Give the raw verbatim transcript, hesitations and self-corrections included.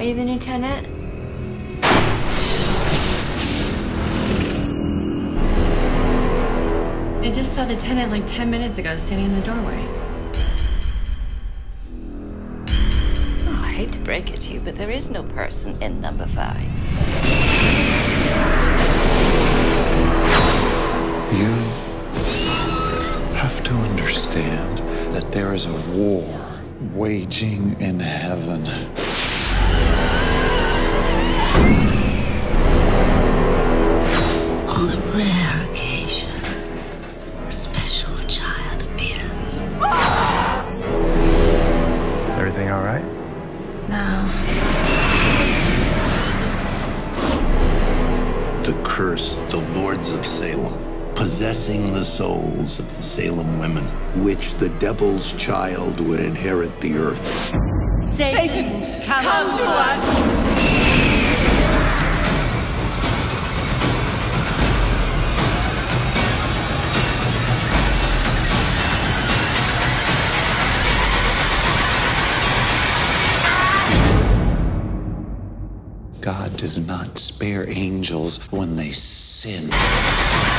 Are you the new tenant? I just saw the tenant like ten minutes ago standing in the doorway. Oh, I hate to break it to you, but there is no person in number five. You have to understand that there is a war waging in heaven. On the rare occasion, a special child appears. Is everything all right? No. The curse, the lords of Salem, possessing the souls of the Salem women, which the devil's child would inherit the earth. Satan, Satan come, come to us! God does not spare angels when they sin.